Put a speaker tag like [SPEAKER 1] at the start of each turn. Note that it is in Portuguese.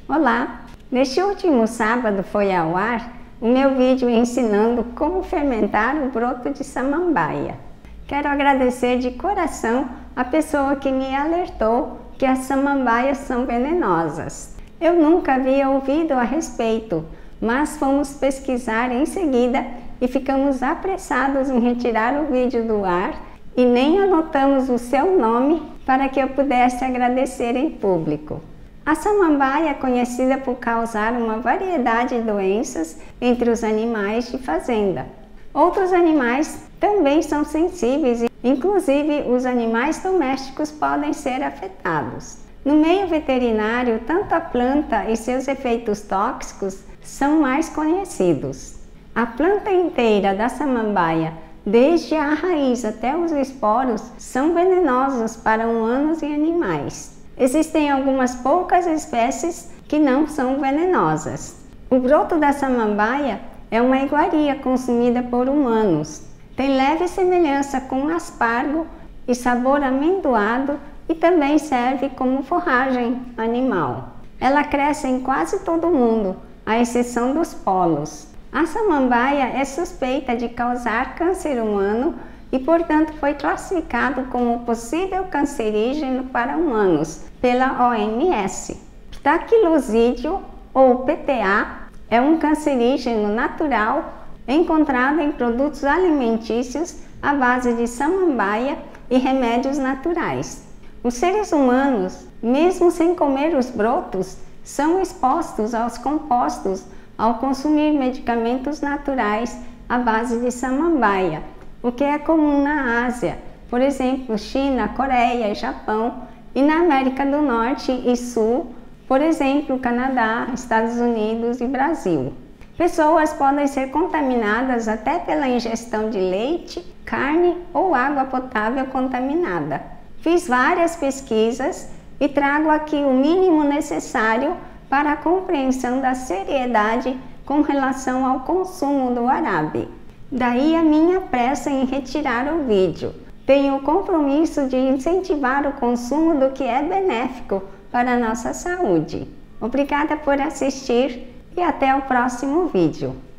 [SPEAKER 1] Olá! Neste último sábado foi ao ar o meu vídeo ensinando como fermentar o broto de samambaia. Quero agradecer de coração a pessoa que me alertou que as samambaias são venenosas. Eu nunca havia ouvido a respeito, mas fomos pesquisar em seguida e ficamos apressados em retirar o vídeo do ar e nem anotamos o seu nome para que eu pudesse agradecer em público. A samambaia é conhecida por causar uma variedade de doenças entre os animais de fazenda. Outros animais também são sensíveis, inclusive os animais domésticos podem ser afetados. No meio veterinário, tanto a planta e seus efeitos tóxicos são mais conhecidos. A planta inteira da samambaia, desde a raiz até os esporos, são venenosos para humanos e animais. Existem algumas poucas espécies que não são venenosas. O broto da samambaia é uma iguaria consumida por humanos. Tem leve semelhança com aspargo e sabor amendoado e também serve como forragem animal. Ela cresce em quase todo o mundo, à exceção dos polos. A samambaia é suspeita de causar câncer humano e, portanto, foi classificado como possível cancerígeno para humanos pela OMS. Ptacilosídeo, ou PTA, é um cancerígeno natural encontrado em produtos alimentícios à base de samambaia e remédios naturais. Os seres humanos, mesmo sem comer os brotos, são expostos aos compostos ao consumir medicamentos naturais à base de samambaia, o que é comum na Ásia, por exemplo, China, Coreia e Japão, e na América do Norte e Sul, por exemplo, Canadá, Estados Unidos e Brasil. Pessoas podem ser contaminadas até pela ingestão de leite, carne ou água potável contaminada. Fiz várias pesquisas e trago aqui o mínimo necessário para a compreensão da seriedade com relação ao consumo do arabe. Daí a minha pressa em retirar o vídeo. Tenho o compromisso de incentivar o consumo do que é benéfico para a nossa saúde. Obrigada por assistir e até o próximo vídeo.